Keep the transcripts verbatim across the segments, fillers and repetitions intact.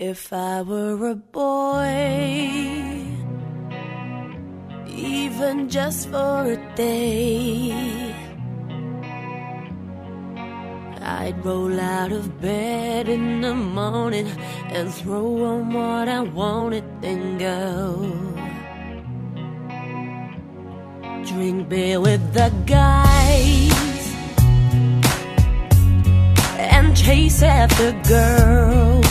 If I were a boy, even just for a day, I'd roll out of bed in the morning and throw on what I wanted, then go drink beer with the guys and chase after girls.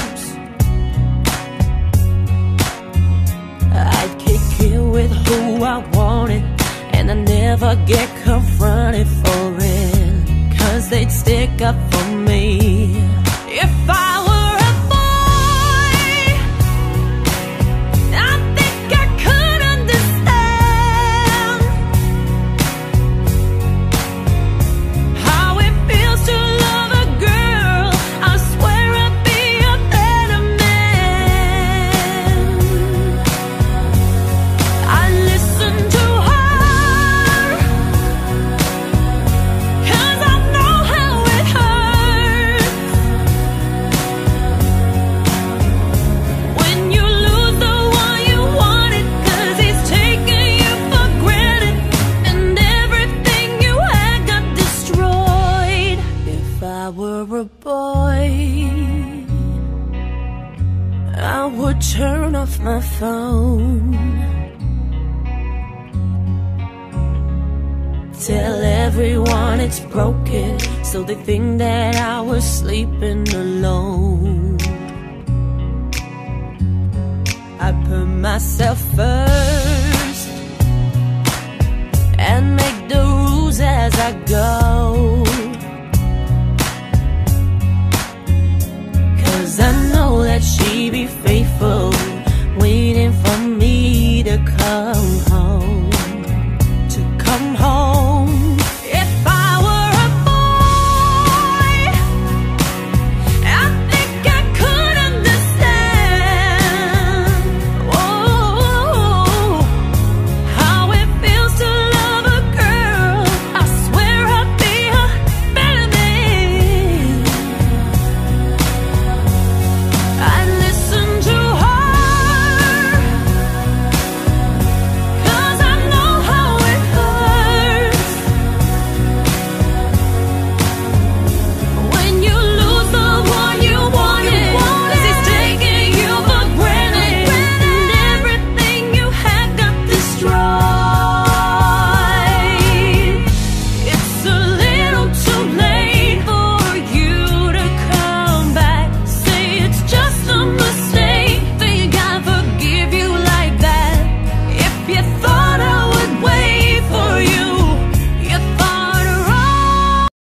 I'd kick it with who I wanted, and I never get confronted for it, 'cause they'd stick up for me. If I were a boy, I think I could understand how it feels to love a girl. I swear I'd be a better man. I listen to her, 'cause I know how it hurts when you lose the one you wanted, 'cause he's taking you for granted and everything you had got destroyed. If I were a boy, I would turn off my phone, tell everyone it's broken, so they think that I was sleeping alone. I put myself first,